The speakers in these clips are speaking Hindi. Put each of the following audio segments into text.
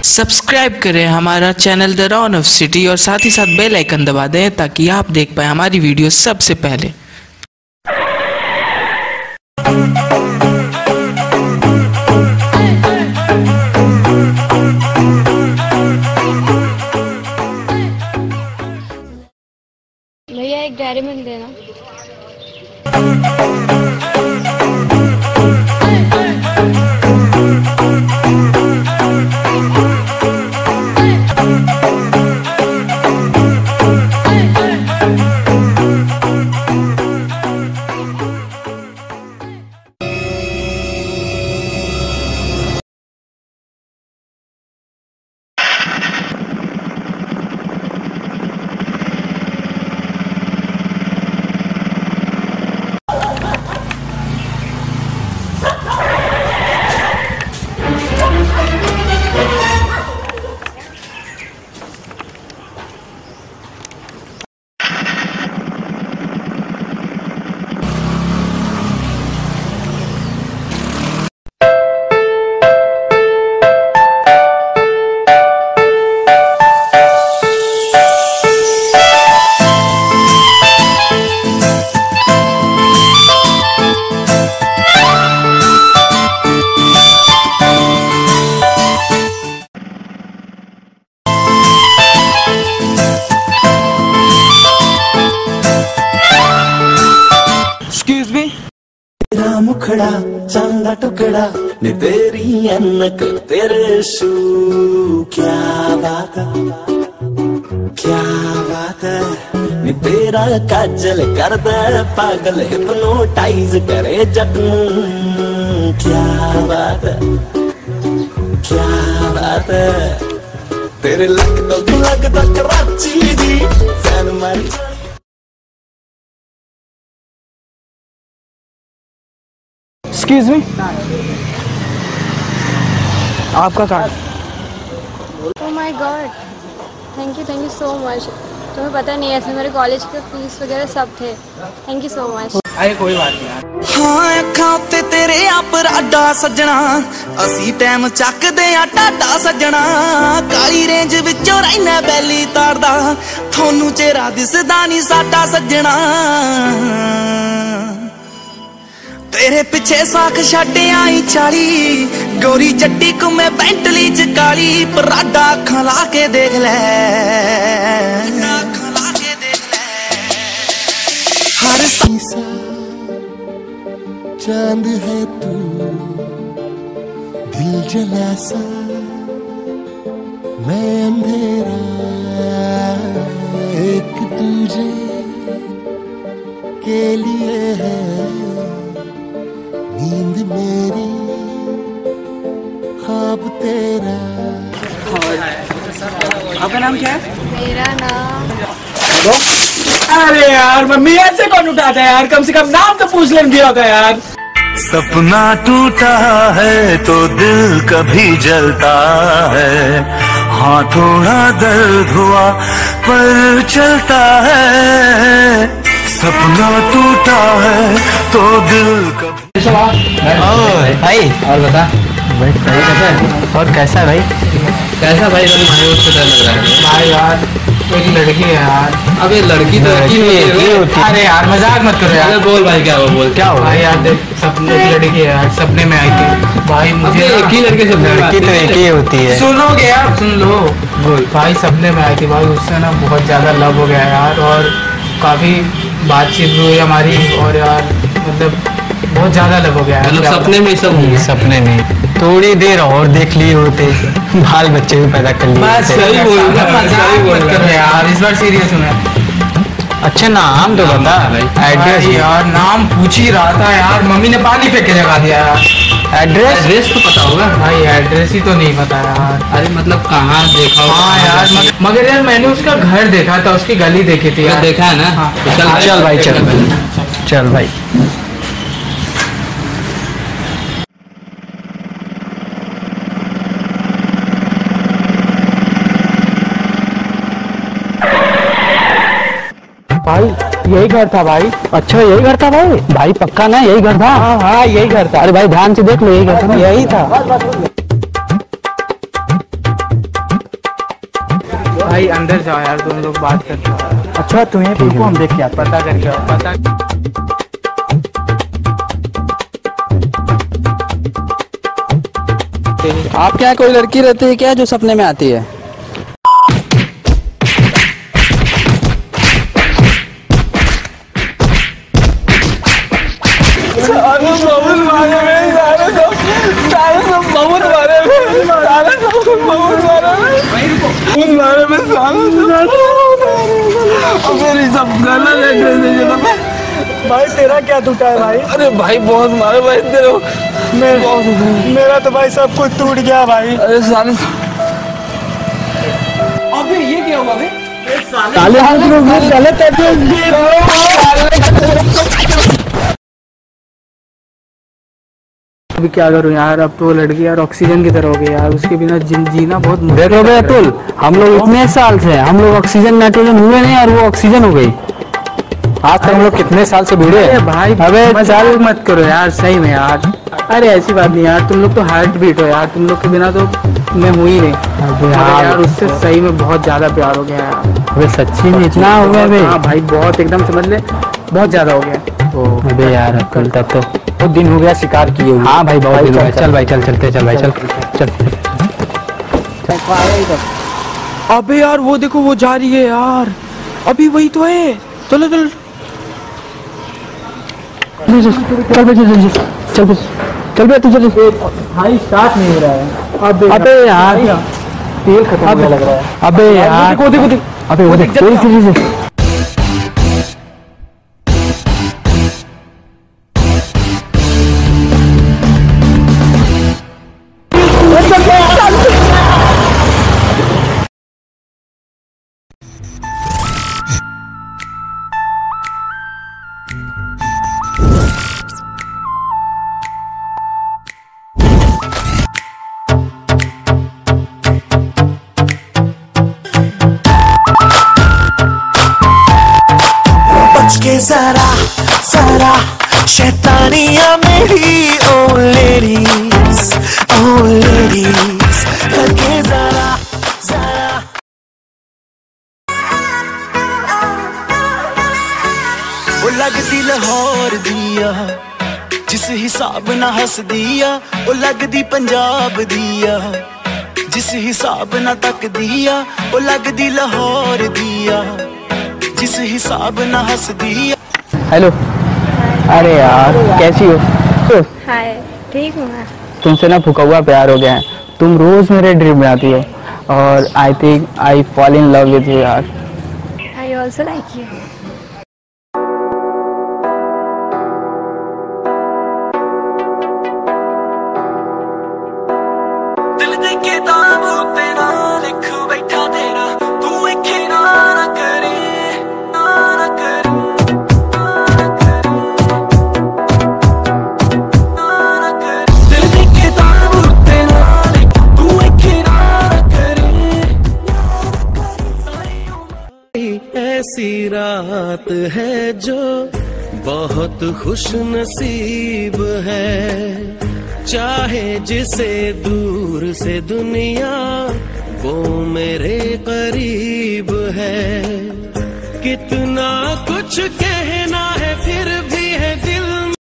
सब्सक्राइब करें हमारा channel the Ron of city और साथ ही साथ बेल आइकन दबा दें ताकि आप देख पाएं हमारी वीडियो सबसे पहले। भैया एक डायरी मिल्क देना। तेरा मुखड़ा चांदा टुकड़ा ने तेरी अनक तेरे शू, क्या बात है ने तेरा काजल कर दे पागल हिप्नोटाइज करे जटनू, क्या बात है तेरे लगदा कराची दी फैन मारी। एक्सक्यूज मी, आपका card. Oh my god, thank you so much. तुम्हें पता नहीं है इसमें मेरे कॉलेज के फीस वगैरह सब थे। Thank you so much. अरे कोई बात नहीं यार। हाँ अखां उत्ते तेरे अपराडा सजना, असी टाइम चकदे आ टाडा सजना, काली रेंज विचों रहना बैली तारदा, थोनू चेहरा दिसदा नहीं साडा सजना, तेरे पिछे साख छड्डे आई 40, गोरी चट्टी को मैं बेंटली च काली, पराडा अखां ला के देख ले, हर सा चांद है तू, दिल जला सा मैं अंधेरा, एक तुझे के लिए है नींद मेरी, ख्वाब तेरा। आपका नाम क्या है? मेरा नाम। अरे यार मम्मी ऐसे कौन उठाता है यार, कम से कम नाम तो पूछ लेने दिया होगा यार। सपना टूटा है तो दिल कभी जलता है, हाँ थोड़ा दर्द हुआ पर चलता है, सपना टूटा है तो दिल कभी। भाई और बता भाई, सही कैसा है? और कैसा है भाई? कैसा भाई? मायूस से डर लग रहा है भाई यार। एक लड़की है यार। अबे लड़की तो लड़की होती है। अरे यार मजाक मत करो यार। बोल भाई क्या बोल क्या हो भाई? यार देख सपने की लड़की है यार, सपने में आई थी भाई मुझे। एक ही लड़के से लड़की तो एक ही होती है। सुनोगे यार? सुन लो। बोल भाई। सपने में आई थी भाई, उससे ना बहुत ज्यादा लव हो गया यार, और काफी बातचीत हुई हमारी, और यार मतलब बहुत ज्यादा लव हो गया। मतलब सपने में सब होंगे। सपने में थोड़ी देर और देख लिए होते, बाल बच्चे भी पैदा कर लिए होते। सही बोल रहा यार, इस बार सीरियस हूँ मैं। अच्छा नाम तो बता। एड्रेस यार नाम पूछ ही रहा था यार, मम्मी ने पानी फेंक के जगा दिया यार। एड्रेस तो पता होगा भाई? एड्रेस ही तो नहीं पता यार। अरे मतलब कहाँ देखा? हाँ यार मगर यार मैंने उसका घर देखा था, उसकी गली देखी थी यार। देखा है ना? हाँ चल भाई चल भाई। भाई यही घर था भाई। अच्छा यही घर था भाई? भाई पक्का ना यही घर था? हाँ यही घर था। अरे भाई ध्यान से देख लो, यही घर था ना? यही था। भाई अंदर जाओ यार, तुम लोग बात करते हो। अच्छा तुम्हें रुको, हम देख के आते पता करके आओ, पता। आपके यहाँ कोई लड़की रहती है क्या जो सपने में आती है? भाई तेरा क्या टूटा है भाई? अरे भाई बहुत मारे भाई तेरे, मेरा तो भाई सब कुछ टूट गया भाई। अरे साले, अबे ये क्या हुआ बे? साले हाथ में गलत एड्रेस दिए। अभी क्या करूं यार, अब तो वो लड़की यार ऑक्सीजन की तरह हो गई यार, उसके बिना जीना बहुत मुश्किल देखो बे अतुल, हम लोग इतने साल से हम लोग ऑक्सीजन नाइट्रोजन हुए नहीं और वो ऑक्सीजन हो गई। आज तक हम लोग कितने साल से भिड़े। अरे भाई अबे मजाक मत करो यार, सही में यार। अरे ऐसी बात नहीं यार, तुम लोग तो हार्ट बीट हो यार, तुम लोग के बिना तो मैं हुई ही नहीं। अबे यार उससे सही में बहुत ज्यादा प्यार हो गया यार। अबे सच्ची में इतना हो गया बे? हाँ भाई बहुत, एकदम समझ ले बहुत ज्यादा हो गया। अबे यार अतुल तब तो बहुत दिन हो गया शिकार किए हुए। हाँ भाई बहुत दिन हो गया। चल भाई चल चलते, चल भाई चल चल। अबे यार वो देखो वो जा रही है यार, अभी वही तो है। चलो चल चल बे चल चल बे तू चल। भाई स्टार्ट नहीं हो रहा है। अबे यार तेल खत्म होने लग रहा है। अबे यार देखो देखो देखो, अबे वो देख तेल तेजी से। के जरा जरा शैतानियां मेरी ओ लेडीज करके जरा जरा। वो लगदी लाहौर दिया जिस हिसाब ना हस दिया, वो लगदी पंजाब दिया जिस हिसाब ना तक दिया, वो लगदी लाहौर दिया जिस हिसाब ना हंस दिया। हेलो, अरे यार कैसी हो? हाय, ठीक हूँ मैं। तुमसे ना फूका हुआ प्यार हो गया है, तुम रोज मेरे ड्रीम में आती हो और I think I fall in love with you यार। I also like you. दिल दे किताब उत्ते ना लिख बैठा तेरा, तू इखे ना करे ना करे ना करे। दिल दे किताब उत्ते ना लिख, तू इखे ना करे। ऐसी रात है जो बहुत खुश नसीब है, चाहे जिसे दूर से दुनिया वो मेरे करीब है। कितना कुछ कहना है फिर भी है दिल में।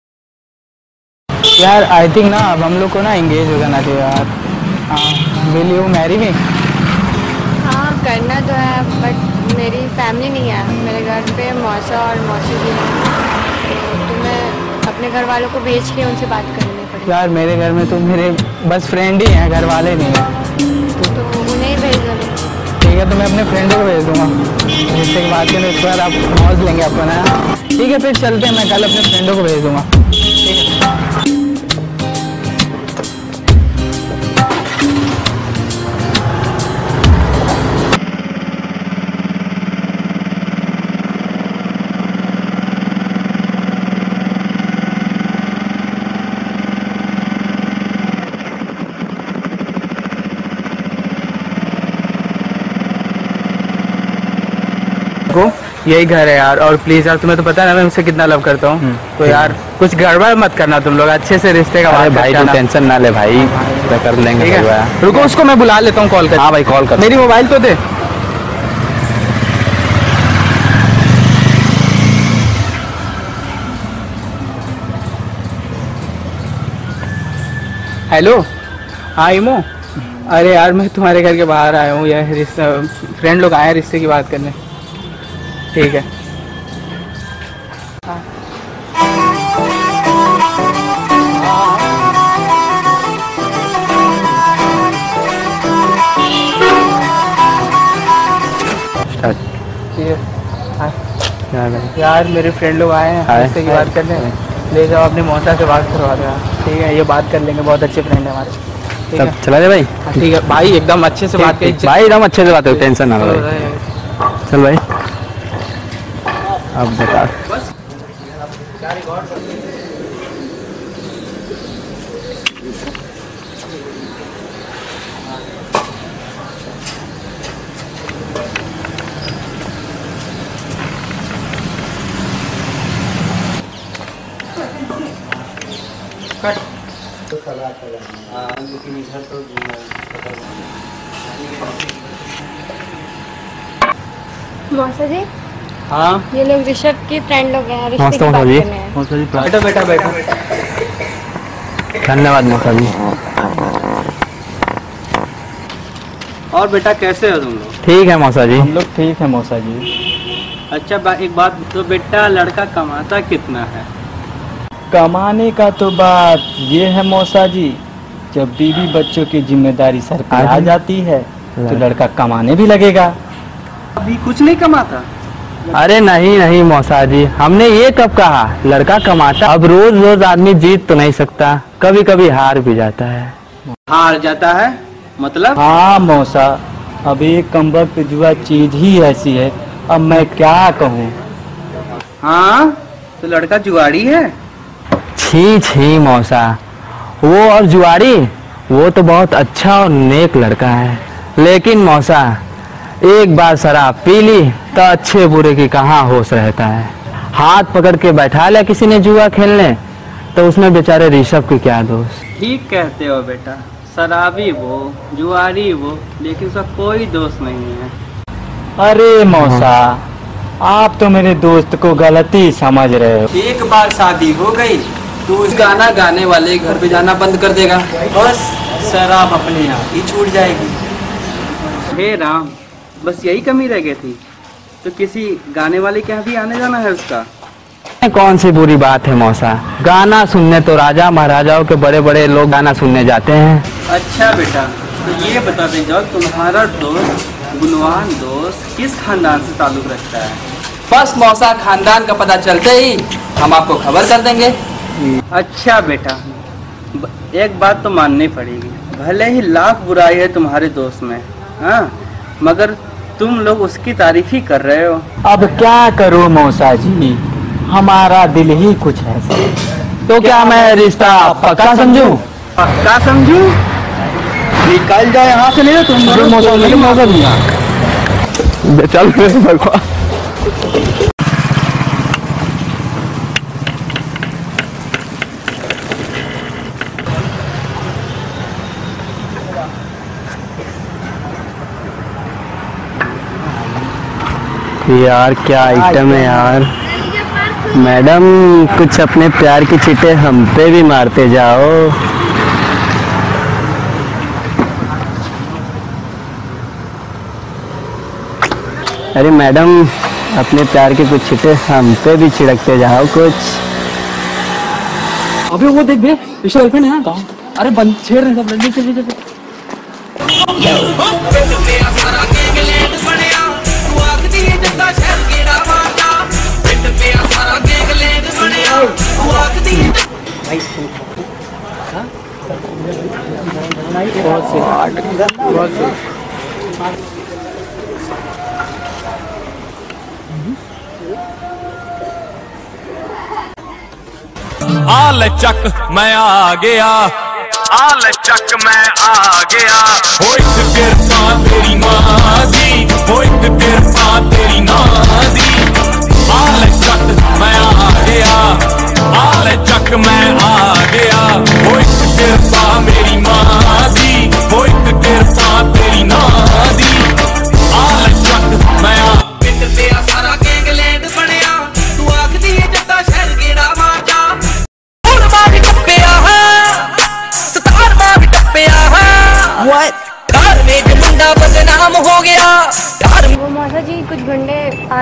यार आई थिंक ना अब हम लोग को ना एंगेज हो जाना चाहिए यार। हाँ, विल यू मैरी मी? हाँ करना तो है, बट मेरी फैमिली नहीं है। मेरे घर पे मौसा और मौसी भी हैं, तो तुम्हें अपने घर वालों को भेज के उनसे बात करनी पड़ेगी। यार मेरे घर में तो मेरे बस फ्रेंड ही हैं, घर वाले नहीं हैं। तो उन्हें भेज दो। ठीक है, तो मैं अपने फ्रेंडों को भेज दूंगा। जिससे की बात करें इसके बाद आप मौज लेंगे अपना। ठीक है फिर चलते हैं, मैं कल अपने फ्रेंडों को भेज दूंगा। ठीक है। यही घर है यार, और प्लीज यार तुम्हें तो पता है ना मैं उससे कितना लव करता हूँ, तो यार कुछ गड़बड़ मत करना तुम लोग, अच्छे से रिश्ते का बात भाई। तू टेंशन ना ले भाई, कर लेंगे। रुको उसको मैं बुला लेता हूँ, कॉल कर। हाँ भाई कॉल कर। मेरी मोबाइल तो दे। हेलो, हाँ इमो। अरे यार मैं तुम्हारे घर के बाहर आया हूँ यार, रिश्ता फ्रेंड लोग आए हैं रिश्ते की बात करने। ठीक है। यार मेरे फ्रेंड लोग आए हैं रिश्ते की बात करने, ले जाओ अपनी मौसा से बात करवा दो। ठीक है, ये बात कर लेंगे, बहुत अच्छे फ्रेंड है हमारे। ठीक है, चला जाए भाई। ठीक है भाई, एकदम अच्छे से बात करिए भाई, एकदम अच्छे से बात करो, टेंशन ना लो भाई। चल भाई, अब बता। मौसा जी, हाँ ये लोग ऋषभ के फ्रेंड लोग हैं, रिश्ते की नमस्ते बात मौसा जी। करने हैं। मौसा जी, बेटा बेटा बेटा। धन्यवाद मौसा जी। और बेटा कैसे हो तुम लोग? ठीक है मौसा जी। हम लोग ठीक है मौसा जी। अच्छा एक बात तो बेटा, लड़का कमाता कितना है? कमाने का तो बात ये है मौसा जी, जब बीवी बच्चों की जिम्मेदारी सर पर आ जाती है तो लड़का कमाने भी लगेगा। अभी कुछ नहीं कमाता? अरे नहीं नहीं मौसा जी, हमने ये कब कहा लड़का कमाता। अब रोज रोज आदमी जीत तो नहीं सकता, कभी कभी हार भी जाता है। हार जाता है मतलब? हाँ मौसा, अब एक कमबख्त जुआ चीज ही ऐसी है, अब मैं क्या कहूँ। हाँ तो लड़का जुआड़ी है? छी छी मौसा, वो और जुआरी, वो तो बहुत अच्छा और नेक लड़का है। लेकिन मौसा, एक बार शराब पी ली तो अच्छे बुरे की कहाँ होश रहता है। हाथ पकड़ के बैठा लिया किसी ने जुआ खेलने, तो उसमें बेचारे ऋषभ के क्या दोष। ठीक कहते हो बेटा, शराबी वो, जुआरी वो, लेकिन उसका कोई दोष नहीं है। अरे मौसा, आप तो मेरे दोस्त को गलती समझ रहे हो। एक बार शादी हो गई तो उस गाना गाने वाले घर पे जाना बंद कर देगा, बस शराब अपने आप ही छूट जाएगी। हे राम, बस यही कमी रह गई थी? तो किसी गाने वाले के यहाँ भी आने जाना है उसका? कौन सी बुरी बात है मौसा, गाना सुनने तो राजा महाराजाओं के बड़े बड़े लोग गाना सुनने जाते हैं। अच्छा बेटा, तो ये बता दें जाओ, तुम्हारा दोस्त गुणवान दोस्त किस खानदान से ताल्लुक रखता है? बस मौसा, खानदान का पता चलते ही हम आपको खबर कर देंगे। अच्छा बेटा, एक बात तो माननी पड़ेगी, भले ही लाख बुराई है तुम्हारे दोस्त में, हाँ, मगर तुम लोग उसकी तारीफ ही कर रहे हो। अब क्या करूँ मौसा जी, हमारा दिल ही कुछ है। तो क्या मैं रिश्ता पक्का समझूं? पक्का समझूं? निकल जाओ यहाँ से, नहीं तो तुम मौसा जी चल भगवान। यार क्या आइटम है यार। मैडम, कुछ अपने प्यार की चीटें हम पे भी मारते जाओ। अरे मैडम, अपने प्यार की कुछ चीटें हम पे भी छिड़कते जाओ कुछ। अबे वो देख बे, इसका गर्लफ्रेंड है ना कहाँ? अरे बंद छेड़ रहे सब लड़के चल चल। आल चक मैं आ गया, आल चक मैं आ गया। हो एक तिरफा तेरी माँ दी, हो एक तिरफा तेरी माँ दी। आल चक मैं आ गया, आल चक मैं आ गया। हो एक तिरफा मेरी माँ दी, हो एक तिरफा तेरी माँ दी। आल चक मैं आ पिंड पे सारा गैंगलैंड बनया, तू आखदी है जट्टा शहर गेड़ा मार जा।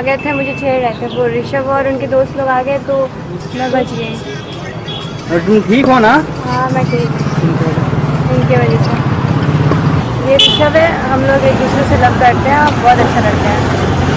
गए थे, मुझे छेड़ रहे थे। वो ऋषभ और उनके दोस्त लोग आ गए तो मैं बच गई। और तुम ठीक हो ना? हाँ मैं ठीक हूँ, इनके वजह से। ये ऋषभ है, हम लोग एक दूसरे से लव करते हैं, आप बहुत अच्छा लड़के हैं।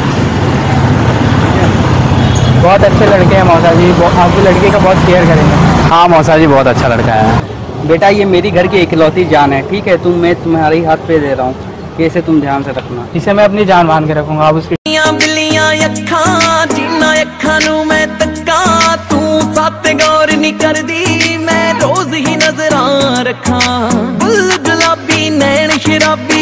बहुत अच्छे लड़के हैं मौसा जी, आपको लड़के का बहुत केयर करेंगे। हाँ मौसा जी बहुत अच्छा लड़का है। बेटा ये मेरी घर की इकलौती जान है, ठीक है? मैं तुम्हारे ही हाथ पे दे रहा हूँ, कैसे तुम ध्यान से रखना। इसे मैं अपनी जान मान के रखूंगा। आप उसकी बिल्लियां अखां जिन्ना अखां नू मैं तक्का, तू साथ गौर नहीं कर दी, मैं रोज ही नजरां रखां। गुल गुलाबी नैन शराबी